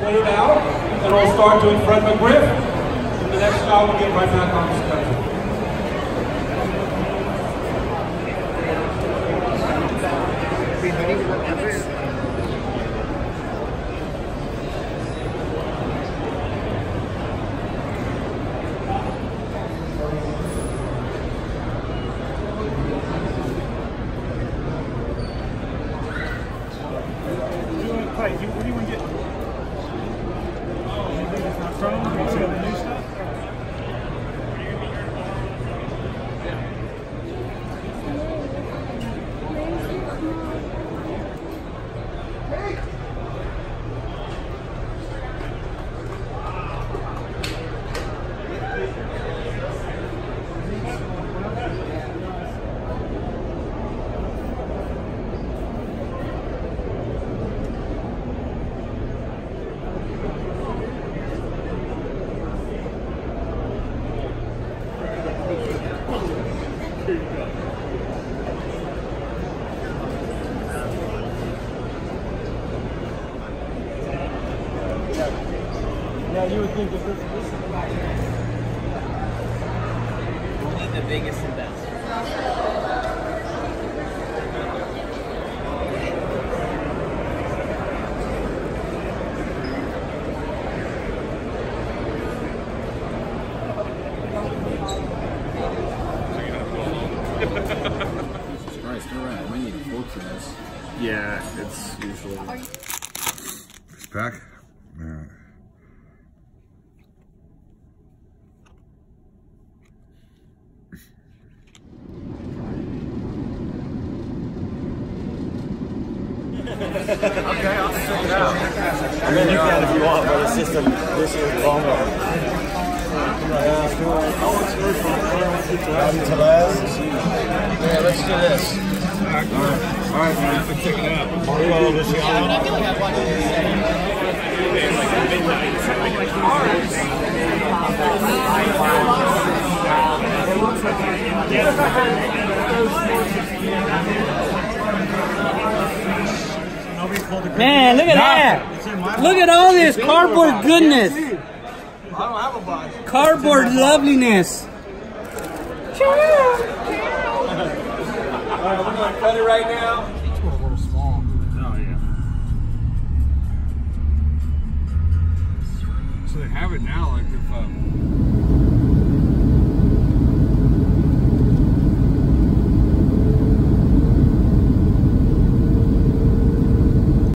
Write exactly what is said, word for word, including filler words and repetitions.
laid out, and we'll start doing Fred McGriff. And the next shot we'll get right back on the schedule. What do you want to get? Anything that's not from? You see the new stuff? Yeah, you would think that this, this is the back. Only the biggest and best. Jesus Christ, all right. We need forks in this. Yeah, it's usually. It's back. Yeah. Okay, I'll check it out. I mean, you can if you want, but it's just a this is longer. Yeah, let's do this. Alright, alright, man. Let's check it out. Hello, Luciano. Man, look at that! Look at all this cardboard goodness! I don't have a box. Cardboard loveliness! Alright, we're going to cut it right now. It's a little small. Oh, yeah. So they have it now, like if um